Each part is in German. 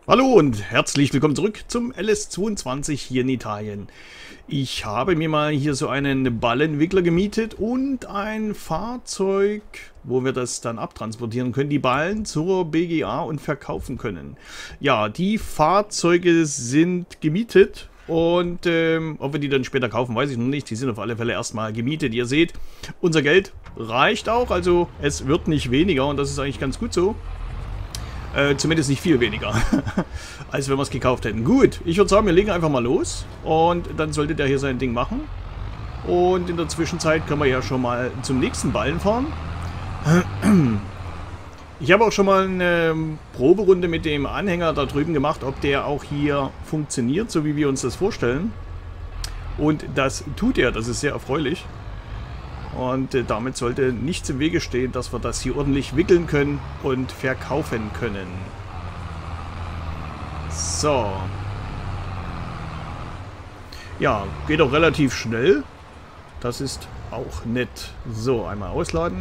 Hallo und herzlich willkommen zurück zum LS22 hier in Italien. Ich habe mir mal hier so einen Ballentwickler gemietet und ein Fahrzeug, wo wir das dann abtransportieren können, die Ballen zur BGA und verkaufen können. Ja, die Fahrzeuge sind gemietet und ob wir die dann später kaufen, weiß ich noch nicht. Die sind auf alle Fälle erstmal gemietet. Ihr seht, unser Geld reicht auch, also es wird nicht weniger und das ist eigentlich ganz gut so. Zumindest nicht viel weniger, als wenn wir es gekauft hätten. Gut, ich würde sagen, wir legen einfach mal los und dann sollte der hier sein Ding machen. Und in der Zwischenzeit können wir ja schon mal zum nächsten Ballen fahren. Ich habe auch schon mal eine Proberunde mit dem Anhänger da drüben gemacht, ob der auch hier funktioniert, so wie wir uns das vorstellen. Und das tut er, das ist sehr erfreulich. Und damit sollte nichts im Wege stehen, dass wir das hier ordentlich wickeln können und verkaufen können. So. Ja, geht auch relativ schnell. Das ist auch nett. So, einmal ausladen.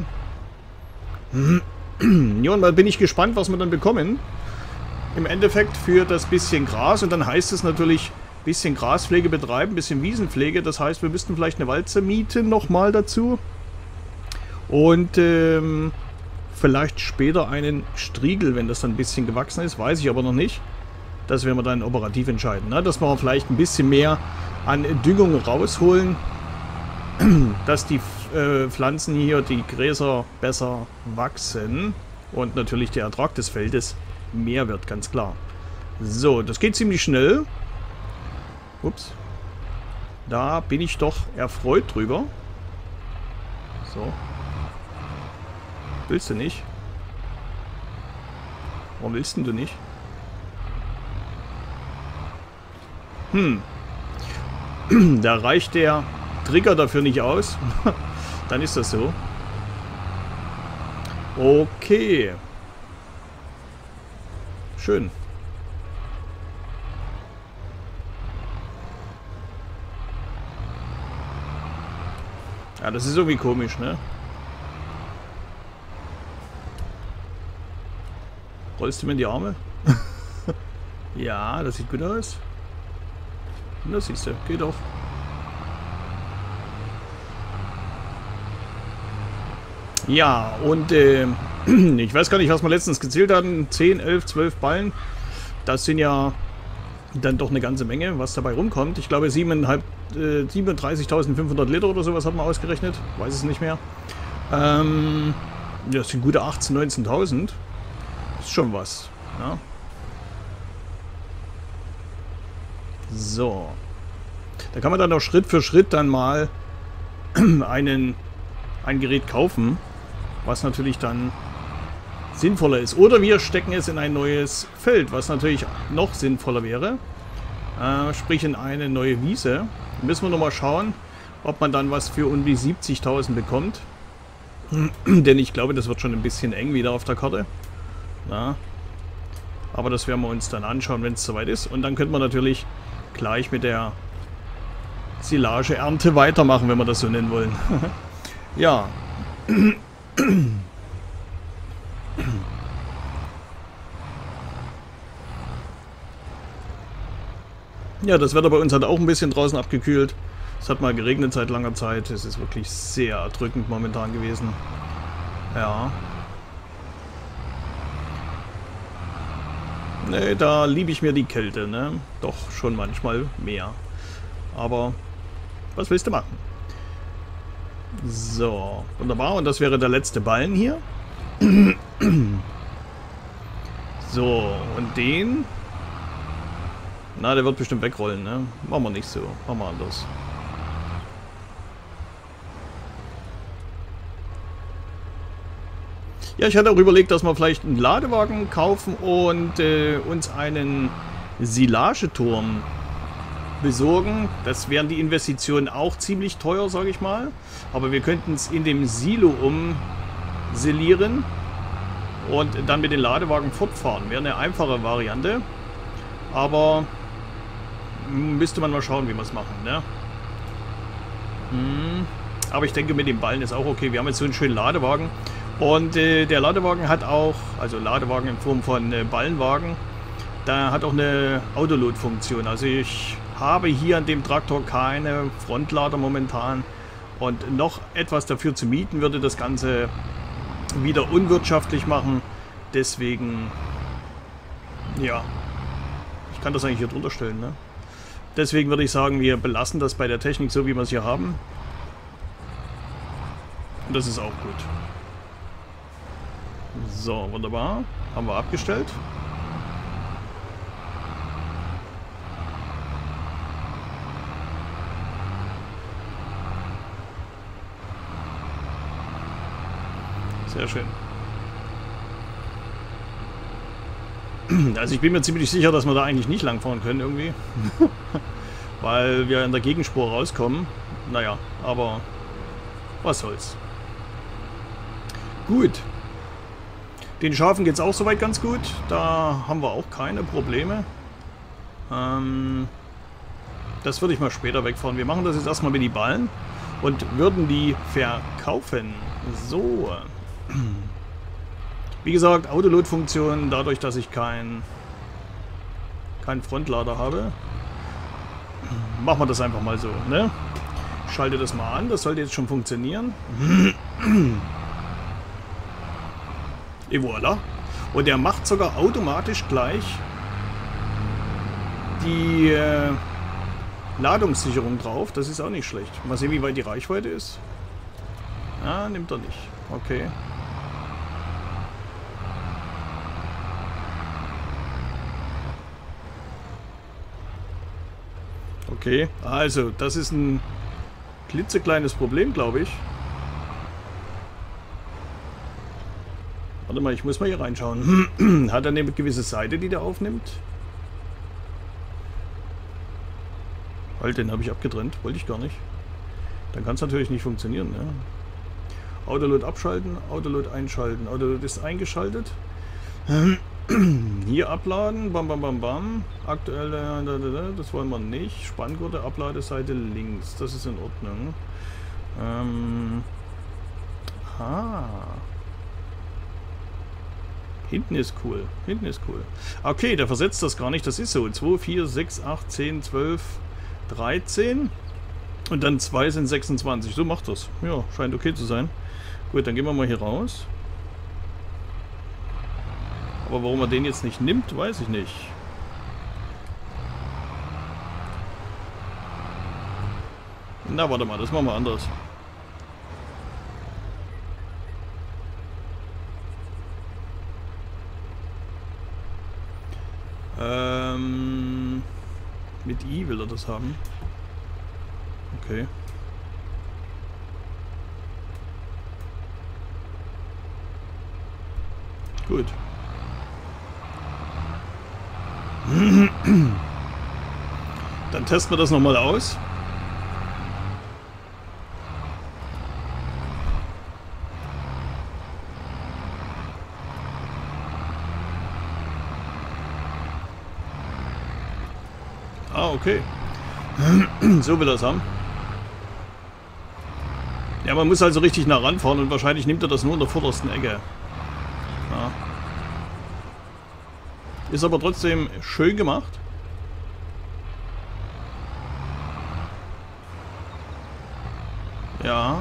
Ja, und mal bin ich gespannt, was wir dann bekommen. Im Endeffekt für das bisschen Gras. Und dann heißt es natürlich, bisschen Graspflege betreiben, bisschen Wiesenpflege. Das heißt, wir müssten vielleicht eine Walze mieten nochmal dazu. Und vielleicht später einen Striegel, wenn das dann ein bisschen gewachsen ist. Weiß ich aber noch nicht. Das werden wir dann operativ entscheiden. Ne? Dass wir vielleicht ein bisschen mehr an Düngung rausholen. Dass die Pflanzen hier, die Gräser besser wachsen. Und natürlich der Ertrag des Feldes mehr wird, ganz klar. So, das geht ziemlich schnell. Ups. Da bin ich doch erfreut drüber. So. Willst du nicht? Warum willst denn du nicht? Da reicht der Trigger dafür nicht aus. Dann ist das so. Okay. Schön. Ja, das ist irgendwie komisch, ne? Rollst du mir in die Arme? Ja, das sieht gut aus. Das siehst du, geht doch. Ja, und ich weiß gar nicht, was wir letztens gezählt hatten. 10, 11, 12 Ballen. Das sind ja dann doch eine ganze Menge, was dabei rumkommt. Ich glaube 37.500 Liter oder sowas hat man ausgerechnet. Weiß es nicht mehr. Das sind gute 18.000, 19.000. Ist schon was. Ja. So. Da kann man dann auch Schritt für Schritt dann mal ein Gerät kaufen, was natürlich dann sinnvoller ist. Oder wir stecken es in ein neues Feld, was natürlich noch sinnvoller wäre. Sprich in eine neue Wiese. Müssen wir nochmal schauen, ob man dann was für um die 70.000 bekommt. Denn ich glaube, das wird schon ein bisschen eng wieder auf der Karte. Na, aber das werden wir uns dann anschauen, wenn es soweit ist. Und dann könnte man natürlich gleich mit der Silageernte weitermachen, wenn wir das so nennen wollen. Ja. Ja, das Wetter bei uns hat auch ein bisschen draußen abgekühlt. Es hat mal geregnet seit langer Zeit. Es ist wirklich sehr erdrückend momentan gewesen. Ja. Ne, da liebe ich mir die Kälte, ne? Doch schon manchmal mehr. Aber was willst du machen? So, wunderbar. Und das wäre der letzte Ballen hier. So, und den... Na, der wird bestimmt wegrollen, ne? Machen wir nicht so. Machen wir anders. Ja, ich hatte auch überlegt, dass wir vielleicht einen Ladewagen kaufen und uns einen Silageturm besorgen. Das wären die Investitionen auch ziemlich teuer, sage ich mal. Aber wir könnten es in dem Silo umsilieren und dann mit den Ladewagen fortfahren. Wäre eine einfache Variante. Aber müsste man mal schauen, wie wir es machen, ne? Aber ich denke, mit dem Ballen ist auch okay. Wir haben jetzt so einen schönen Ladewagen. Und der Ladewagen hat auch, also Ladewagen in Form von Ballenwagen, Da hat auch eine Autoload-Funktion. Also ich habe hier an dem Traktor keine Frontlader momentan. Und noch etwas dafür zu mieten, würde das Ganze wieder unwirtschaftlich machen. Deswegen, ja, ich kann das eigentlich hier drunter stellen, ne? Deswegen würde ich sagen, wir belassen das bei der Technik so, wie wir es hier haben. Und das ist auch gut. So, wunderbar. Haben wir abgestellt. Sehr schön. Also ich bin mir ziemlich sicher, dass wir da eigentlich nicht langfahren können irgendwie. Weil wir in der Gegenspur rauskommen. Naja, aber was soll's. Gut. Den Schafen geht es auch soweit ganz gut. Da haben wir auch keine Probleme. Das würde ich mal später wegfahren. Wir machen das jetzt erstmal mit die Ballen und würden die verkaufen. So. Wie gesagt, Autoload-Funktion, dadurch, dass ich keinen Frontlader habe, machen wir das einfach mal so, ne? Ich schalte das mal an, das sollte jetzt schon funktionieren. Et voilà. Und der macht sogar automatisch gleich die Ladungssicherung drauf. Das ist auch nicht schlecht. Mal sehen, wie weit die Reichweite ist. Ah, nimmt er nicht. Okay. Okay, also das ist ein klitzekleines Problem, glaube ich. Warte mal, ich muss mal hier reinschauen. Hat er eine gewisse Seite, die der aufnimmt? Halt, den habe ich abgetrennt. Wollte ich gar nicht. Dann kann es natürlich nicht funktionieren. Ja. Autoload abschalten, Autoload einschalten. Autoload ist eingeschaltet. Hier abladen, bam bam bam bam. Aktuelle, das wollen wir nicht. Spanngurte, Abladeseite links. Das ist in Ordnung. Hinten ist cool. Hinten ist cool. Okay, der versetzt das gar nicht. Das ist so. 2, 4, 6, 8, 10, 12, 13. Und dann 2 sind 26. So macht das. Ja, scheint okay zu sein. Gut, dann gehen wir mal hier raus. Aber warum er den jetzt nicht nimmt, weiß ich nicht. Na, warte mal, das machen wir anders. Mit I will er das haben. Okay. Gut. Dann testen wir das nochmal aus. Ah, okay. So will er es haben. Ja, man muss also richtig nah ranfahren und wahrscheinlich nimmt er das nur in der vordersten Ecke. Ja. Ist aber trotzdem schön gemacht. Ja.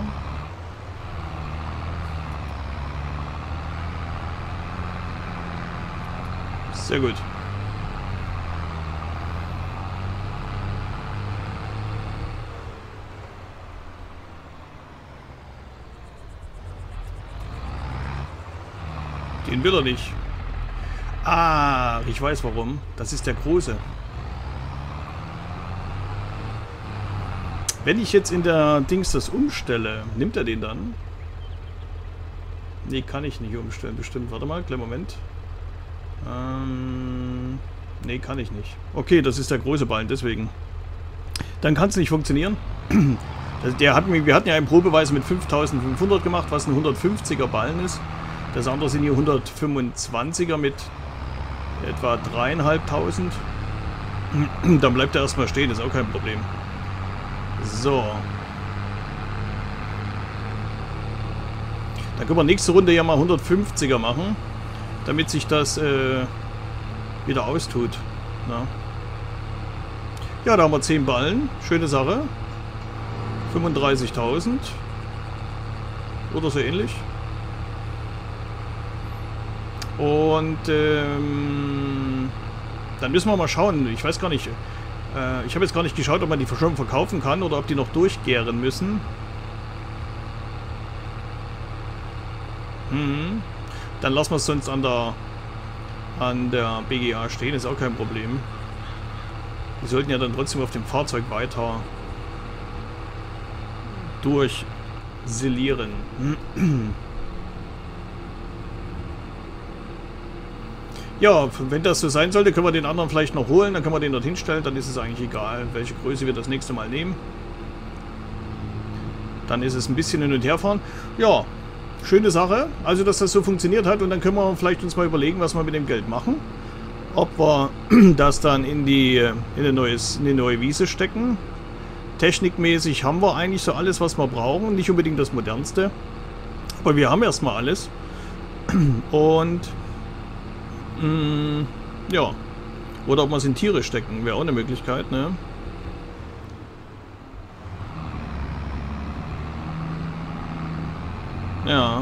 Sehr gut. Den will er nicht. Ah, ich weiß warum. Das ist der große. Wenn ich jetzt in der Dings das umstelle, nimmt er den dann? Nee, kann ich nicht umstellen, bestimmt. Warte mal, kleinen Moment. Nee, kann ich nicht. Okay, das ist der große Ballen, deswegen. Dann kann es nicht funktionieren. Wir hatten ja eine Probeweise mit 5500 gemacht, was ein 150er Ballen ist. Das andere sind hier 125er mit etwa 3500. Dann bleibt er erstmal stehen, ist auch kein Problem. So. Dann können wir nächste Runde ja mal 150er machen, damit sich das wieder austut. Na. Ja, da haben wir 10 Ballen. Schöne Sache. 35.000. Oder so ähnlich. Und dann müssen wir mal schauen. Ich weiß gar nicht. Ich habe jetzt gar nicht geschaut, ob man die schon verkaufen kann oder ob die noch durchgären müssen. Dann lassen wir es sonst an der BGA stehen. Ist auch kein Problem. Die sollten ja dann trotzdem auf dem Fahrzeug weiter durchsilieren. Ja, wenn das so sein sollte, können wir den anderen vielleicht noch holen. Dann können wir den dorthin stellen. Dann ist es eigentlich egal, welche Größe wir das nächste Mal nehmen. Dann ist es ein bisschen hin und her fahren. Ja, schöne Sache. Also, dass das so funktioniert hat. Und dann können wir vielleicht uns mal überlegen, was wir mit dem Geld machen. Ob wir das dann in eine neue Wiese stecken. Technikmäßig haben wir eigentlich so alles, was wir brauchen. Nicht unbedingt das Modernste. Aber wir haben erstmal alles. Und ja. Oder ob wir es in Tiere stecken. Wäre auch eine Möglichkeit, ne? Ja.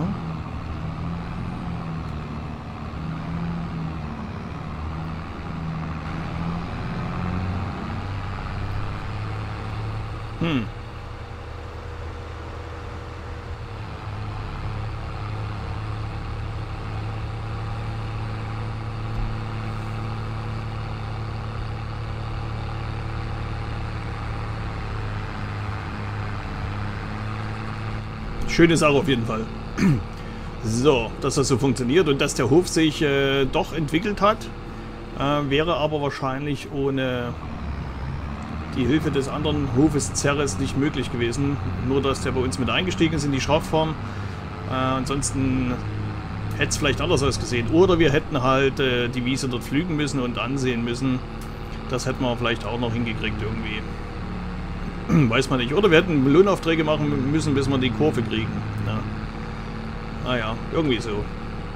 Schöne Sache auf jeden Fall. So, dass das so funktioniert und dass der Hof sich doch entwickelt hat, wäre aber wahrscheinlich ohne die Hilfe des anderen Hofes Ceres nicht möglich gewesen. Nur, dass der bei uns mit eingestiegen ist in die Schaffarm. Ansonsten hätte es vielleicht anders ausgesehen. Oder wir hätten halt die Wiese dort pflügen müssen und ansehen müssen. Das hätten wir vielleicht auch noch hingekriegt irgendwie. Weiß man nicht. Oder wir hätten Lohnaufträge machen müssen, bis wir die Kurve kriegen. Ja. Naja, irgendwie so.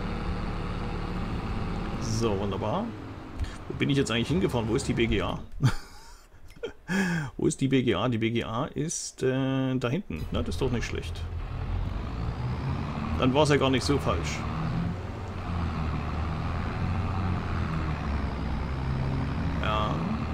So, wunderbar. Wo bin ich jetzt eigentlich hingefahren? Wo ist die BGA? Wo ist die BGA? Die BGA ist da hinten. Na, das ist doch nicht schlecht. Dann war es ja gar nicht so falsch. Ja.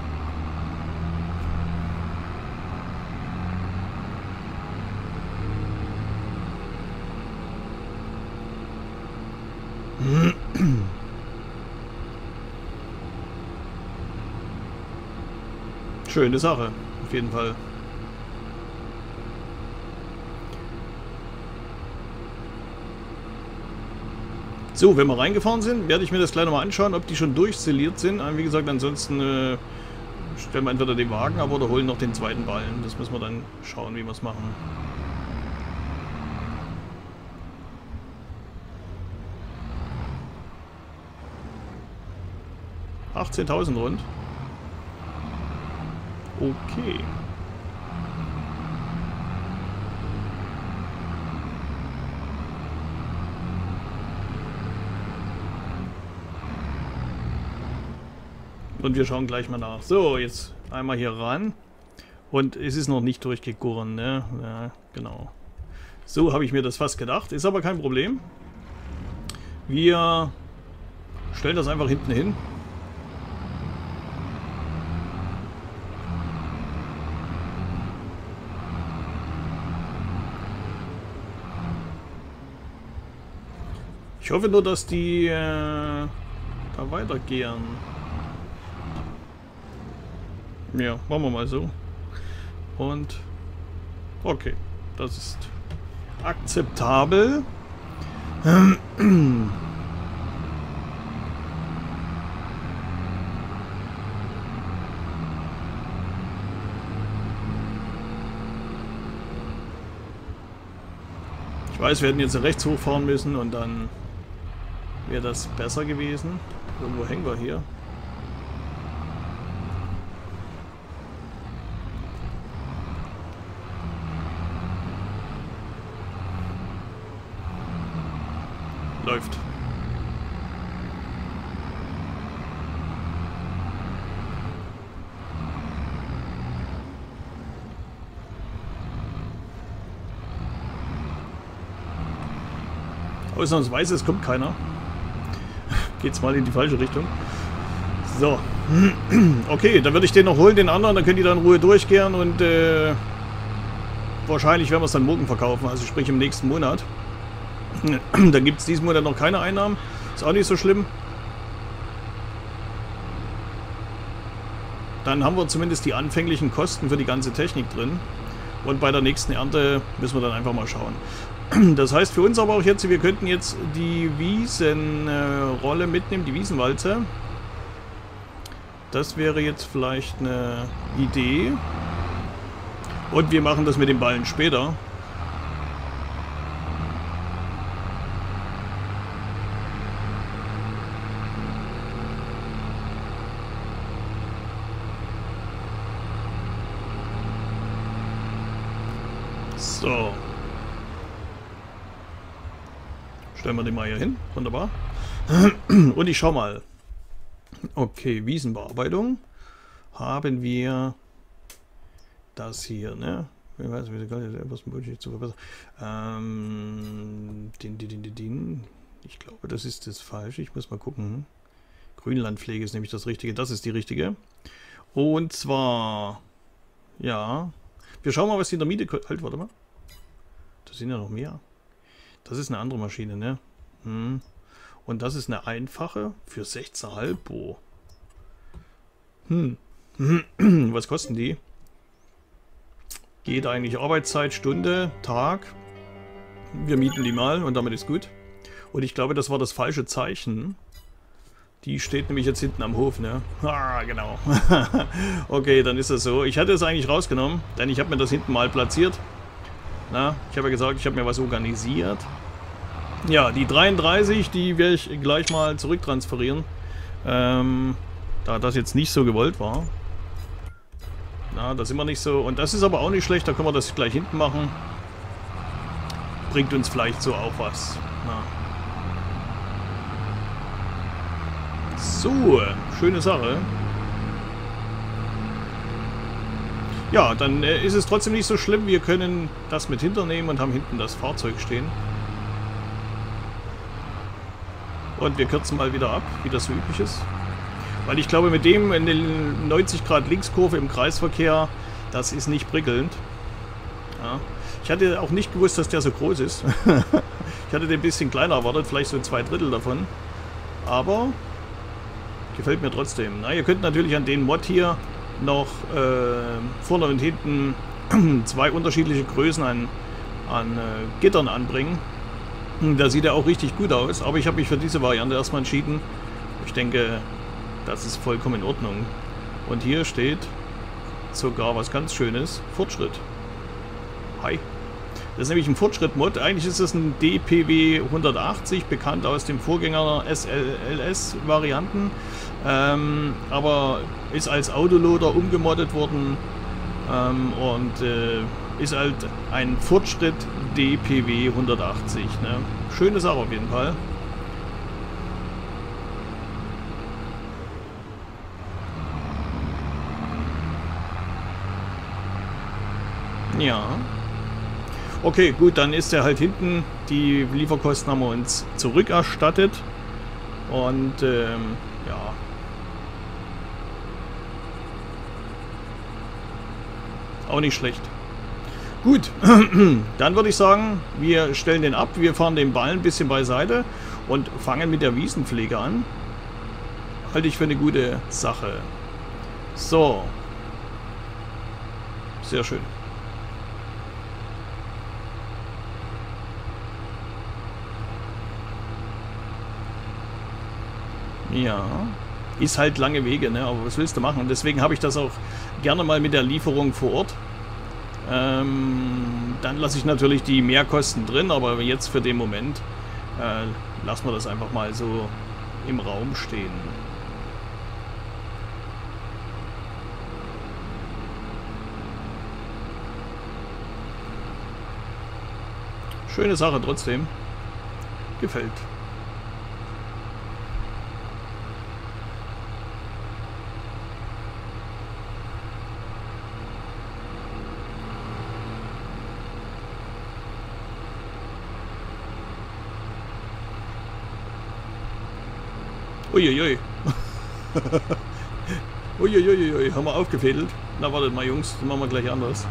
Schöne Sache, auf jeden Fall. So, wenn wir reingefahren sind, werde ich mir das gleich nochmal anschauen, ob die schon durchsiliert sind. Wie gesagt, ansonsten stellen wir entweder den Wagen ab oder holen noch den zweiten Ballen. Das müssen wir dann schauen, wie wir es machen. $18.000 rund. Okay. Und wir schauen gleich mal nach. So, jetzt einmal hier ran. Und es ist noch nicht durchgegoren, ne? Ja, genau. So habe ich mir das fast gedacht. Ist aber kein Problem. Wir stellen das einfach hinten hin. Ich hoffe nur, dass die da weitergehen. Ja, machen wir mal so. Und okay, das ist akzeptabel. Ich weiß, wir hätten jetzt rechts hochfahren müssen und dann wäre das besser gewesen. Irgendwo hängen wir hier. Läuft. Ausnahmsweise, es kommt keiner. Geht's mal in die falsche Richtung. So. Okay, dann würde ich den noch holen, den anderen. Dann können die da in Ruhe durchgehen und wahrscheinlich werden wir es dann morgen verkaufen. Also sprich im nächsten Monat. Dann gibt es diesen Monat noch keine Einnahmen. Ist auch nicht so schlimm. Dann haben wir zumindest die anfänglichen Kosten für die ganze Technik drin. Und bei der nächsten Ernte müssen wir dann einfach mal schauen. Das heißt für uns aber auch jetzt, wir könnten jetzt die Wiesenrolle mitnehmen, die Wiesenwalze. Das wäre jetzt vielleicht eine Idee. Und wir machen das mit den Ballen später. So. Stellen wir den mal hier hin. Wunderbar. Und ich schau mal. Okay, Wiesenbearbeitung. Haben wir das hier, ne? Ich weiß, wie etwas zu verbessern. Ich glaube, das ist das Falsche. Ich muss mal gucken. Grünlandpflege ist nämlich das Richtige. Das ist die richtige. Und zwar, ja. Wir schauen mal, was die in der Miete kostet. Halt, warte mal. Da sind ja noch mehr. Das ist eine andere Maschine, ne? Und das ist eine einfache für 16,5 Bo. Was kosten die? Geht eigentlich Arbeitszeit, Stunde, Tag. Wir mieten die mal und damit ist gut. Und ich glaube, das war das falsche Zeichen. Die steht nämlich jetzt hinten am Hof, ne? Ah, genau. Okay, dann ist das so. Ich hatte es eigentlich rausgenommen, denn ich habe mir das hinten mal platziert. Na, ich habe ja gesagt, ich habe mir was organisiert. Ja, die 33, die werde ich gleich mal zurücktransferieren. Da das jetzt nicht so gewollt war. Na, das ist immer nicht so. Und das ist aber auch nicht schlecht, da können wir das gleich hinten machen. Bringt uns vielleicht so auch was. Na. So, schöne Sache. Ja, dann ist es trotzdem nicht so schlimm. Wir können das mit hinternehmen und haben hinten das Fahrzeug stehen. Und wir kürzen mal wieder ab, wie das so üblich ist. Weil ich glaube, mit dem in den 90 Grad Linkskurve im Kreisverkehr, das ist nicht prickelnd. Ja. Ich hatte auch nicht gewusst, dass der so groß ist. Ich hatte den ein bisschen kleiner erwartet, vielleicht so 2/3 davon. Aber gefällt mir trotzdem. Na, ihr könnt natürlich an den Mod hier noch vorne und hinten 2 unterschiedliche Größen an Gittern anbringen. Da sieht er auch richtig gut aus, aber ich habe mich für diese Variante erstmal entschieden. Ich denke, das ist vollkommen in Ordnung. Und hier steht sogar was ganz Schönes. Fortschritt. Hi. Das ist nämlich ein Fortschritt-Mod. Eigentlich ist es ein DPW 180, bekannt aus dem Vorgänger SLS-Varianten. Aber ist als Autoloader umgemoddet worden und ist halt ein Fortschritt DPW 180. Ne? Schöne Sache auf jeden Fall. Ja. Okay, gut, dann ist er halt hinten. Die Lieferkosten haben wir uns zurückerstattet. Und ja. Auch nicht schlecht. Gut, dann würde ich sagen, wir stellen den ab. Wir fahren den Ball ein bisschen beiseite und fangen mit der Wiesenpflege an. Halte ich für eine gute Sache. So. Sehr schön. Ja, ist halt lange Wege, ne? Aber was willst du machen? Und deswegen habe ich das auch gerne mal mit der Lieferung vor Ort. Dann lasse ich natürlich die Mehrkosten drin, aber jetzt für den Moment lassen wir das einfach mal so im Raum stehen. Schöne Sache trotzdem. Gefällt. Uiuiui. Uiuiui, haben wir aufgefädelt. Na, wartet mal, Jungs, das machen wir gleich anders.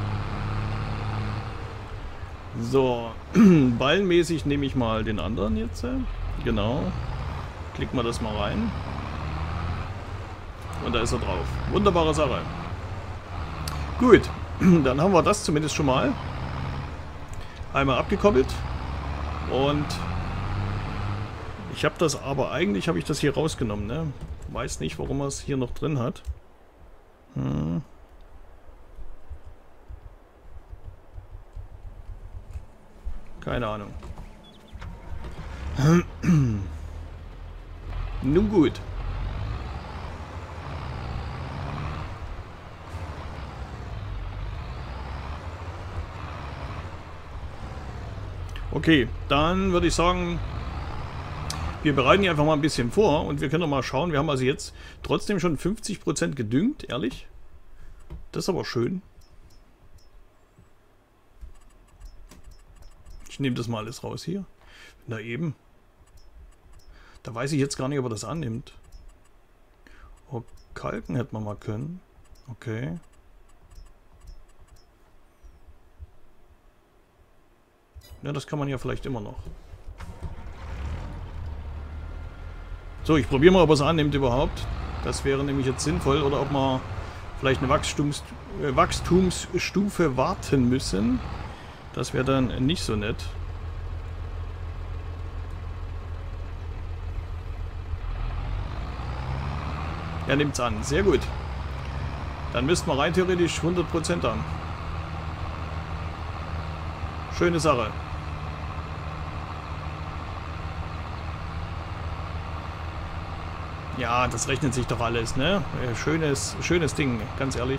So, ballenmäßig nehme ich mal den anderen jetzt. Genau. Klicken wir das mal rein. Und da ist er drauf. Wunderbare Sache. Gut, dann haben wir das zumindest schon mal. Einmal abgekoppelt. Und ich habe das aber eigentlich, habe ich das hier rausgenommen, ne? Weiß nicht, warum er es hier noch drin hat. Keine Ahnung. Nun gut. Okay, dann würde ich sagen, wir bereiten hier einfach mal ein bisschen vor und wir können doch mal schauen. Wir haben also jetzt trotzdem schon 50% gedüngt, ehrlich. Das ist aber schön. Ich nehme das mal alles raus hier. Na eben. Da weiß ich jetzt gar nicht, ob er das annimmt. Oh, Kalken hätte man mal können. Okay. Ja, das kann man ja vielleicht immer noch. So, ich probiere mal, ob er es annimmt überhaupt. Das wäre nämlich jetzt sinnvoll. Oder ob wir vielleicht eine Wachstumsstufe warten müssen. Das wäre dann nicht so nett. Er nimmt es an. Sehr gut. Dann müssten wir rein theoretisch 100% haben. Schöne Sache. Ja, das rechnet sich doch alles, ne? Schönes Ding, ganz ehrlich.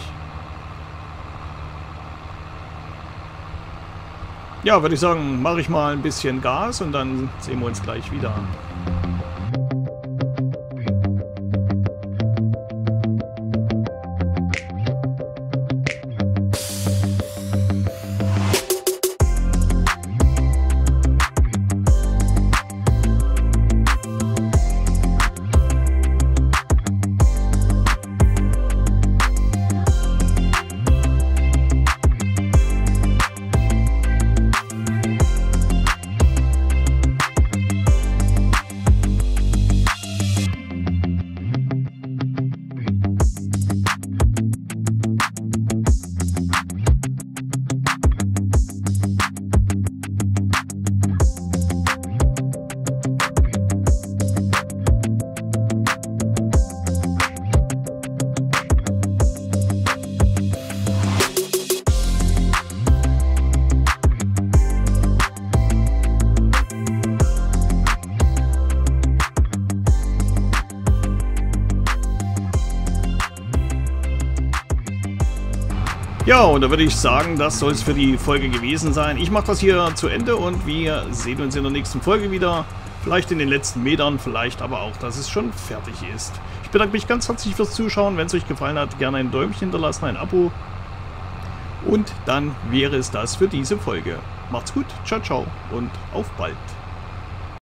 Ja, würde ich sagen, mache ich mal ein bisschen Gas und dann sehen wir uns gleich wieder. Ja, und da würde ich sagen, das soll es für die Folge gewesen sein. Ich mache das hier zu Ende und wir sehen uns in der nächsten Folge wieder. Vielleicht in den letzten Metern, vielleicht aber auch, dass es schon fertig ist. Ich bedanke mich ganz herzlich fürs Zuschauen. Wenn es euch gefallen hat, gerne ein Däumchen hinterlassen, ein Abo. Und dann wäre es das für diese Folge. Macht's gut, ciao, ciao und auf bald.